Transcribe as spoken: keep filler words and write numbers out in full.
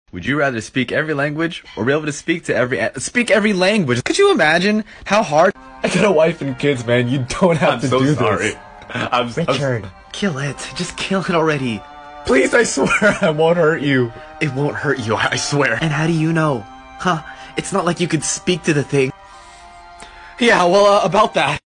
Would you rather speak every language or be able to speak to every speak every language? Could you imagine how hard? I got a wife and kids, man. You don't have I'm to so do sorry. this. I'm Richard, I'm... kill it. Just kill it already. Please, I swear I won't hurt you. It won't hurt you, I swear. And how do you know? Huh? It's not like you could speak to the thing. Yeah, well, uh, about that.